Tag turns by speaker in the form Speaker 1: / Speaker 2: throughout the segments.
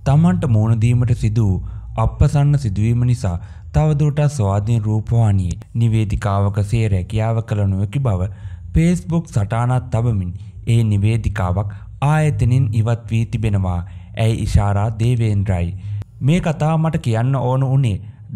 Speaker 1: තමන්ට මුහුණ දීමට සිදු වූ අප්‍රසන්න සිදුවීම නිසා තවදුරටත් ස්වාධීන රූපවාහිනියේ නිවේදිකාවකසේ රැකියාව කළ නොහැකි බව Facebook සටහනක් තබමින් ඒ නිවේදිකාවක් ආයතනින් ඉවත් වී තිබෙනවා. ඇයි ඉෂාරා දේවේන්ද්‍රයි. මේ කතාව මට කියන්න ඕන උනේ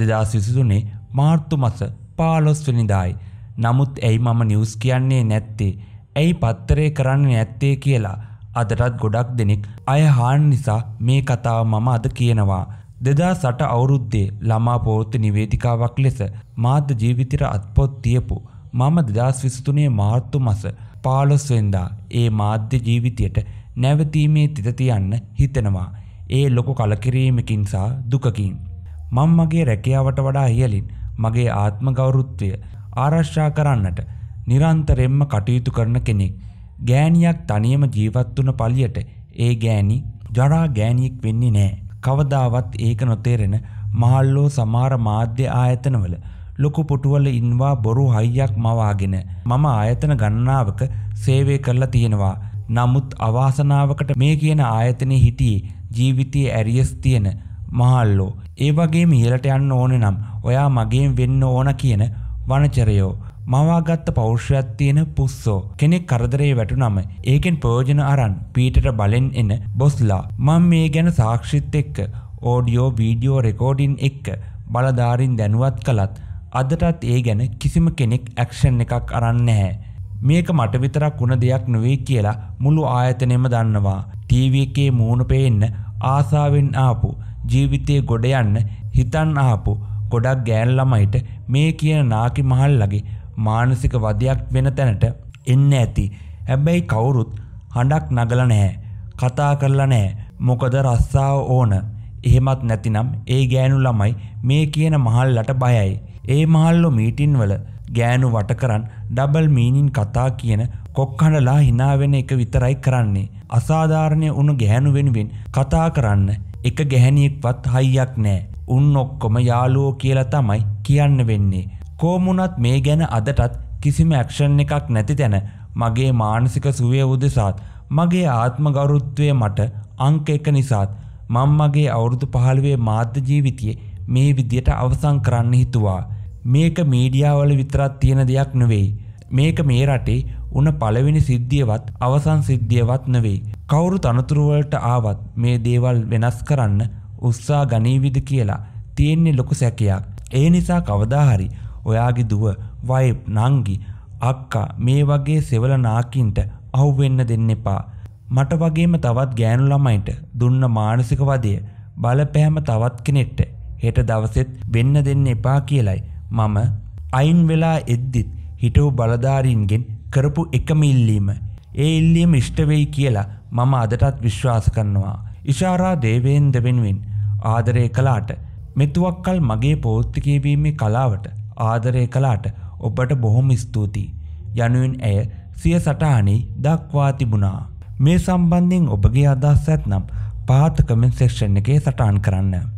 Speaker 1: 2023 මාර්තු මාස 15 වෙනිදායි. නමුත් ඇයි මම නිවුස් කියන්නේ නැත්තේ? ඇයි පත්තරේ කරන්නේ නැත්තේ කියලා අදටත් ගොඩක් දෙනෙක් අයහාන් නිසා මේ කතාව මම අද කියනවා. 2008 අවුරුද්දේ ළමා පොත් නිවේදිකාවක් ලෙස මාධ්‍ය ජීවිතයට අත්පොත් තියපු මම 2023 මාර්තු මාස 15 වෙනිදා ඒ මාධ්‍ය ජීවිතයට නැවතීමේ තිත තියන්න හිතෙනවා. ඒ ලොකු කලකිරීමකින් සහ දුකකින්. මම මගේ රැකියාවට වඩා ඉහළින් මගේ ආත්ම ගෞරවත්වය ආරක්ෂා කරන්නට නිරන්තරයෙන්ම කටයුතු කරන කෙනෙක්. ගෑණියක් තනියම ජීවත් වුණ පළියට ඒ ගෑණි ජරා ගෑණියෙක් වෙන්නේ නැහැ. කවදාවත් ඒක නොතේරෙන මහල්ලෝ සමහර මාධ්‍ය ආයතනවල ලොකු පුටුවල ඉන්වා බොරු හයියක් මවාගෙන මම ආයතන ගණනාවක සේවය කරලා තියෙනවා. නමුත් අවාසනාවකට මේ කියන ආයතනයේ හිටියේ ජීවිතයේ ඇරියස් තියෙන මහල්ලෝ. ඒ වගේම ඉහළට යන්න ඕනේ නම් ඔයා මගෙන් වෙන්න ඕන කියන වනචරයෝ. මවාගත්ත පෞරුෂයක් තියෙන පුස්සෝ. කෙනෙක් කරදරේ වැටුනම ඒකෙන් ප්‍රයෝජන අරන් පීටට බලෙන් එන බොස්ලා. මම මේ ගැන සාක්ෂිත් එක්ක ඕඩියෝ වීඩියෝ රෙකෝඩින් එක්ක බලධාරීන් දැනුවත් කළත් අදටත් ඒ ගැන කිසිම කෙනෙක් ඇක්ෂන් එකක් අරන් නැහැ. මේක මට විතරක් වුණ දෙයක් නෙවෙයි කියලා මුළු ආයතනෙම දන්නවා. ටීවී එකේ මූණ පේන්න ආසාවෙන් ආපු ජීවිතේ ගොඩ යන්න හිතන් ආපු ගොඩක් ගෑන් ළමයිට මේ කියන නාකි මහල්ලගේ මානසික වදයක් වෙන තැනට එන්න ඇති. හැබැයි කවුරුත් හඬක් නගලා නැහැ. කතා කරලා නැහැ. මොකද රස්සාව ඕන. එහෙමත් නැතිනම් ඒ ගෑනු ළමයි මේ කියන මහල්ලට බයයි. ඒ මහල්ලෝ මීටින් වල ගෑනු වට කරන් ඩබල් මීනින් කතා කියන කොක්කඬලා hina වෙන එක විතරයි කරන්නේ. අසාධාරණ උණු ගෑනු වෙනුවෙන් කතා කරන්න එක ගැහණියෙක්වත් හයියක් නැහැ. උන් ඔක්කොම යාළුවෝ කියලා තමයි කියන්න වෙන්නේ. කොමුණත් මේ ගැන අදටත් කිසිම ඇක්ෂන් එකක් නැති තැන මගේ මානසික සුවය උදෙසාත් මගේ ආත්ම ගෞරවත්වය මට අංක 1 නිසාත් මම මගේ අවුරුදු 15 මාධ්‍ය ජීවිතයේ මේ විදියට අවසන් කරන්න හිතුවා. මේක මීඩියාවල විතරක් තියෙන දෙයක් නෙවෙයි. මේක මේ රටේ උන පළවෙනි සිද්ධියවත් අවසන් සිද්ධියවත් නෙවෙයි. කවුරු තනතුරු වලට ආවත් මේ දේවල් වෙනස් කරන්න උත්සාහ ගනීවිද කියලා තියෙන්නේ ලොකු සැකයක්. ඒ නිසා කවදා හරි ඔයාගේ දුව, වයිෆ්, නංගි, අක්කා මේ වගේ සෙවල නාකින්ට අහු වෙන්න දෙන්න එපා. මට වගේම තවත් ගෑනු ළමයින්ට දුන්න මානසික වදය බලපෑම තවත් කෙනෙක්ට හෙට දවසෙත් වෙන්න දෙන්න එපා කියලයි මම අයින් වෙලා එද්දිත් හිටවු බලධාරීන්ගෙන් කරපු එකම ඉල්ලීම. ඒ ඉල්ලීම ඉෂ්ට වෙයි කියලා මම අදටත් විශ්වාස කරනවා. ඉෂාරා දේවේන්ද්‍ර වෙනුවෙන් ආදරය කළාට මෙතුවක්කල් මගේ පෝස්ට් කියවීමේ කලාවට ආදරය කළාට ඔබට බොහොම ස්තුතියි යනුවෙන් ඇය සිය සටහනේ දක්වා තිබුණා. මේ සම්බන්ධයෙන් ඔබගේ අදහස් ඇතනම් පහත කමෙන්ට් සෙක්ෂන් එකේ සටහන් කරන්න.